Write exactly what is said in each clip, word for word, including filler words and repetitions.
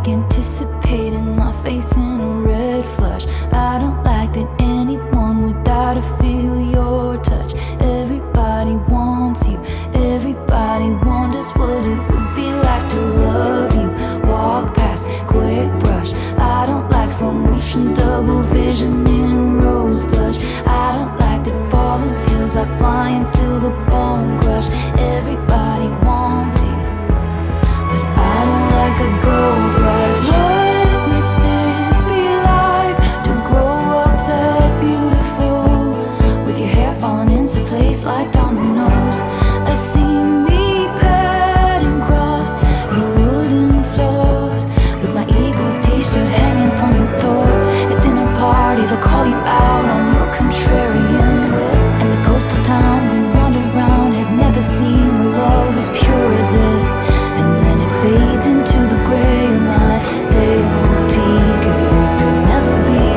like anticipating my face in a red flush. I don't like that anyone would die to feel your touch. Everybody wants you, everybody wonders what it would be like to love you. Walk past, quick brush. I don't like slow motion, double vision in rose blush. I don't like that falling feels like flying till the bone crush. Everybody wants you, but I don't like a gold rush. What must it be like to grow up that beautiful, with your hair falling into place like dominoes? I see me padding across your wooden floors, with my Eagles t-shirt hanging from the door. At dinner parties I call you out on your contrarian wit, and the coastal town we wander around had never seen a love as pure as it. And then it fades into the gray of my day old tea, cause it could never be.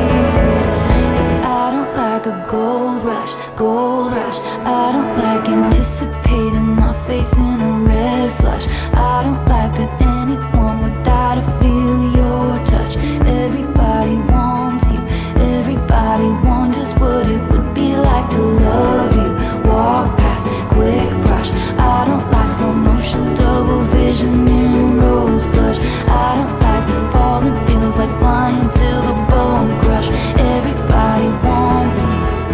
Cause I don't like a gold rush, gold rush. I don't like anticipating my face in a red flush. I don't like that anyone would die to feel your touch. Everybody wants you, everybody wonders what it would be like to love you. Walk past, quick brush. I don't like slow motion, double vision in rose blush. I don't like the falling feels like flying till the bone crush. Everybody wants you,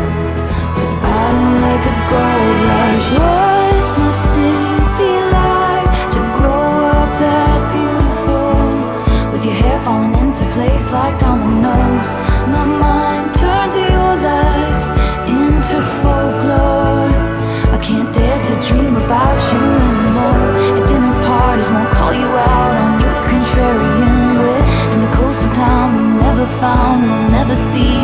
but I don't like a gold rush. What must it be like to grow up that beautiful, with your hair falling into place like dominoes? My mind turns your life into folklore. I can't dare to dream about you anymore. At dinner parties won't call you out on your contrarian wit, and the coastal town we never found, we'll never see